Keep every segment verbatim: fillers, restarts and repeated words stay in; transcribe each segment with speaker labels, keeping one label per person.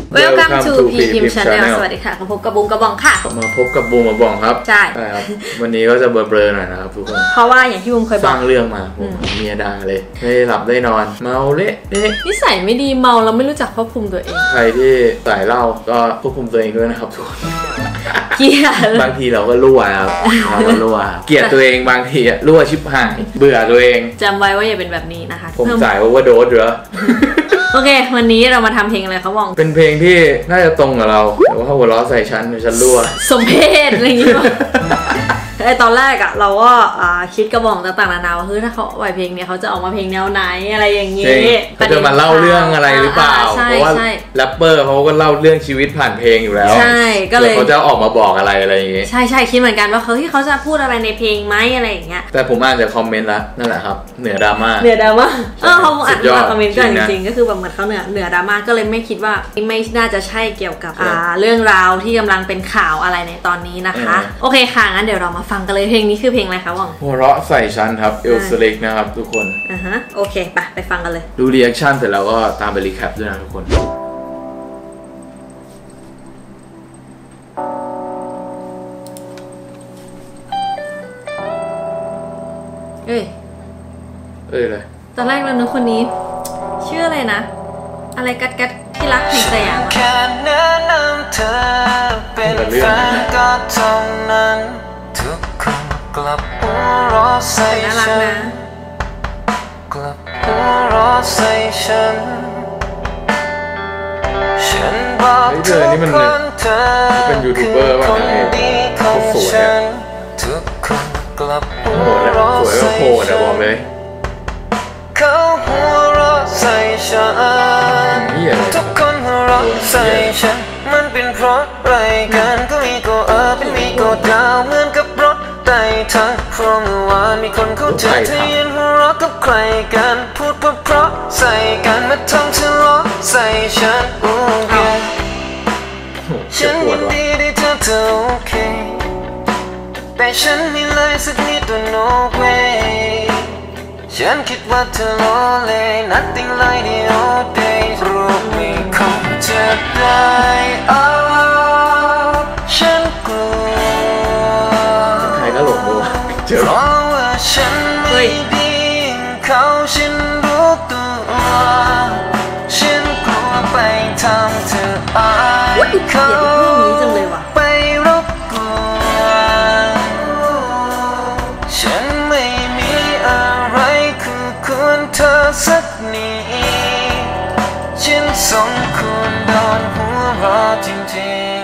Speaker 1: Welcome to พี พิมพ์ Channel สวัสดีค่ะพบกับบูมกระบองค่ะ
Speaker 2: มาพบกับบูมกระบองครับ
Speaker 1: ใช่
Speaker 2: ครับวันนี้ก็จะเบลอๆหน่อยนะครับทุกคน
Speaker 1: เพราะว่าอย่างที่บูมเคยบอก
Speaker 2: สร้างเรื่องมาผมเมียด่าเลยไม่หลับได้นอนเมาเละเละ
Speaker 1: นิสัยไม่ดีเมาแล้วไม่รู้จักควบคุมตัวเอง
Speaker 2: ใครที่สายเหล้าก็ควบคุมตัวเองด้วยนะครับทุกคน
Speaker 1: เกลียด
Speaker 2: บางทีเราก็รั่วครับเราก็รั่วเกลียดตัวเองบางทีรั่วชิบหายเบื่อตัวเอง
Speaker 1: จำไว้ว่าอย่าเป็นแบบนี้นะคะ
Speaker 2: ผมสายว่าโดดเหรอ
Speaker 1: โอเควันนี้เรามาทำเพลงอะไรครับวอง
Speaker 2: เป็นเพลงที่น่าจะตรงกับเราแต่ว่าหัวล้อใส่ฉันฉันรั่ว
Speaker 1: สมเพศอะไรอย่างงี้ป่ะไอตอนแรกอะเราก็คิดกระบอกต่างๆนานาว่าเฮ้ยถ้าเขาปล่อยเพลงเนี้ยเขาจะออกมาเพลงแนวไหนอะไรอย่างงี้
Speaker 2: เขาจะมาเล่าเรื่องอะไรหรือเปล่าเพราะว่าแรปเปอร์เขาก็เล่าเรื่องชีวิตผ่านเพลงอยู่แล้ว
Speaker 1: ใช่ก็เลย
Speaker 2: เขาจะออกมาบอกอะไรอะไรอย่างงี้
Speaker 1: ใช่ใช่คิดเหมือนกันว่าเฮ้ยเขาจะพูดอะไรในเพลงไหมอะไรอย่างเงี้ย
Speaker 2: แต่ผมอ่านจากคอมเมนต์แล้วนั่นแหละครับเหนือดราม่า
Speaker 1: เหนือดราม่าเออเขาอ่านจากคอมเมนต์กันจริงๆก็คือแบบเหมือนเขาเหนือเหนือดราม่าก็เลยไม่คิดว่าไม่น่าจะใช่เกี่ยวกับเรื่องราวที่กำลังเป็นข่าวอะไรในตอนนี้นะคะโอเคค่ะงั้นเดี๋ยวเรามาฟังกันเลยเพลงนี้คือเพลงอะไรคะว่อง
Speaker 2: หัวเราะใส่ฉันครับเอลสเล็กนะครับทุกคน
Speaker 1: อ่าฮะโอเคไปไปฟังกันเลย
Speaker 2: ดูรีแอคชั่นเสร็จแล้วก็ตามไปรีแคปด้วยนะทุกคน
Speaker 1: เอ้ย
Speaker 2: เอ้ยเลย
Speaker 1: ตอนแรกเรานึกคนนี้ชื่ออะไรนะอะไรกัดกัดที่รักแห่งสยาม
Speaker 3: แค่แนะนำเธอเป็นแฟนก็เท่านั้นทุกคนกลับหัวเราะใส่ฉันกลับหัวเราะใส่ฉันฉันบอกทุกคนเธอคือคนดีของฉันทุกคนกลับหัวเราะใส่ฉันเขาหัวเราะใส่ฉันทุกคนหัวเราะใส่ฉันมันเป็นเพราะอะไรกันก็มีก็เออเป็นมีก็ดาวเหมือนกับรถไต่ทางเพราะเมื่อวานมีคนเข้าใจเธอยืนหัวเราะกับใครกันพูดเพราะใส่กันมาทำเธอร้องใส่ฉันโอเคฉันยินดีที่เธอเธอโอเคแต่ฉันไม่เลยสักนิดว่า no way ฉันคิดว่าเธอล้อเล่น nothing like the old days รู้ไม่คงจะได้อ๋อฉันกลัว
Speaker 2: ใครก็หลงมัวเจอ
Speaker 3: เพราะว่าฉันไม่ดีเขาฉันรู้ตัวฉันกลัวไปทำเธออายเขาไปรบกวนฉันไม่มีอะไรคือควรเธอสักนิดฉันสมควรโดนหัวเราะจริง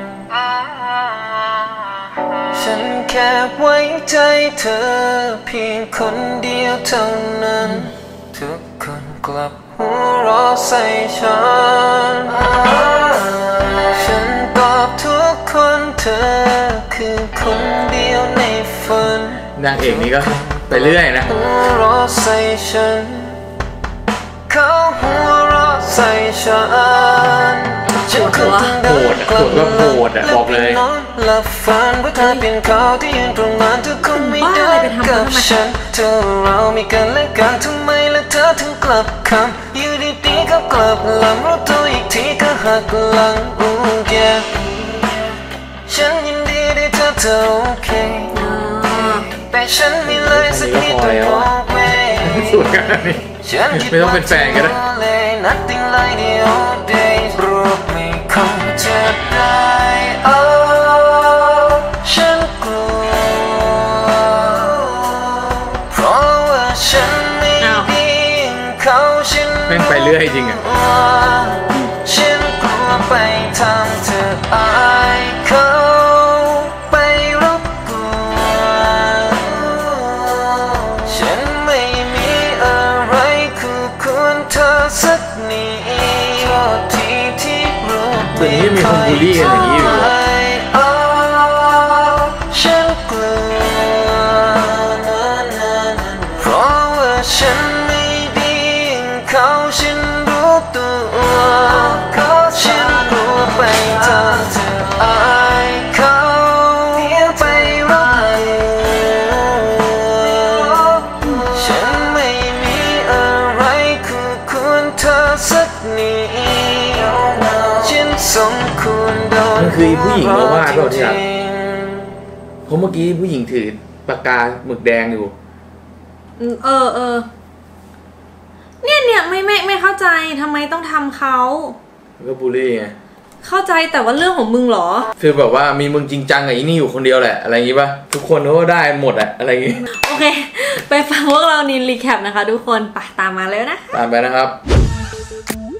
Speaker 3: ๆฉันแค่ไว้ใจเธอเพียงคนเดียวเท่านั้นทุกคนกลับหัวเราะใส่ฉันฉันตอบทุกคนเธอคือคนเดียวในฝัน
Speaker 2: นางเอกนี้ก็ไปเรื่อยนะ
Speaker 3: หัวเราะใส่ฉันเขาหัวเราะใส่ฉันฉันคงต้องเดินกลับมาแล้วไปนอนหลับฝันว่าเธอเป็นเขาที่ยืนตรงนั้นเธอคงไม่ได้กับฉันเธอเรามีกันและกันทำไมและเธอถึงกลับคำอยู่ดีๆก็กลับหลังรู้ตัวอีกทีก็หักหลังอู้แกฉันยินดีที่เธอเธอโอเคแต่ฉันไม่เลยสักนิดต้องมองไป
Speaker 2: สวยกันนี่ไม่ต้องเป็นแฟนกันนะ
Speaker 3: Nothing like the old days รู้ไม่คงจะได้อ๋อฉันกลัวเพราะว่าฉันไม่ดีเขาฉัน
Speaker 2: แม่งไปเรื่อยจริงอ่ะ
Speaker 3: ฉันกลัวไปทำเธออายเขาไปรบกวนฉันไม่มีอะไรคือควรเธอสักนิดโทษทีที่รู้
Speaker 2: ตัวนี้มีคนบูลลี่กันอย่างนี้อยู่
Speaker 3: ฉันกลัวเพราะว่าฉันไม่ดีเขาฉันรู้ตัวเขาฉันกลัวไปทำเธออายเขาไปรักฉันไม่มีอะไรคือควรเธอสักนิด
Speaker 2: มันคือผู้หญิงมาว่าก็ที่รักเพราะเมื่อกี้ผู้หญิงถือปากกาหมึกแดงอยู่
Speaker 1: เออเออเนี่ยเนี่ยไม่ไม่ไม่เข้าใจทำไมต้องทำเขา
Speaker 2: ก็บูลลี่ไง
Speaker 1: เข้าใจแต่ว่าเรื่องของมึงเหรอ
Speaker 2: คือแบบว่ามีมึงจริงจังกับอีนี่อยู่คนเดียวแหละอะไรอย่างงี้ป่ะทุกคนเขาก็ได้หมดอะอะไรอย่างงี้
Speaker 1: โอเคไปฟังพวกเรานินรีแคปนะคะทุกคนไปตามมาเลยนะ
Speaker 2: ตามไปนะครับ